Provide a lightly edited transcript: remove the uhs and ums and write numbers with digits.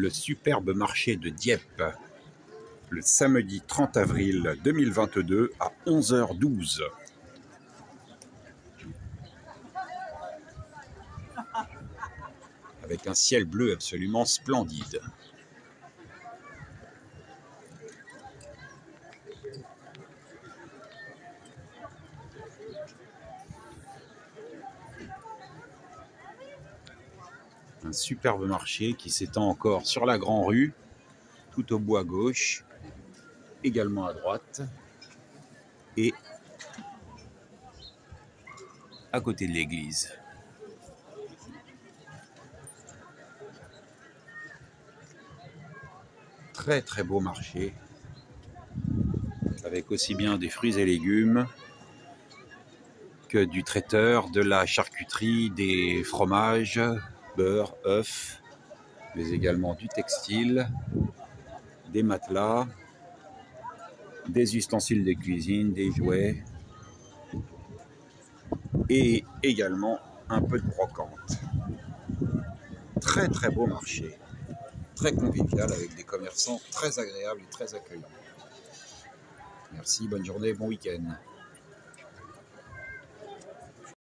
le superbe marché de Dieppe, le samedi 30 avril 2022 à 11h12. Avec un ciel bleu absolument splendide. Un superbe marché qui s'étend encore sur la Grande Rue, tout au bout à gauche, également à droite, et à côté de l'église. Très très beau marché, avec aussi bien des fruits et légumes que du traiteur, de la charcuterie, des fromages, beurre, œufs, mais également du textile, des matelas, des ustensiles de cuisine, des jouets et également un peu de brocante. Très très beau marché, très convivial avec des commerçants très agréables et très accueillants. Merci, bonne journée, bon week-end.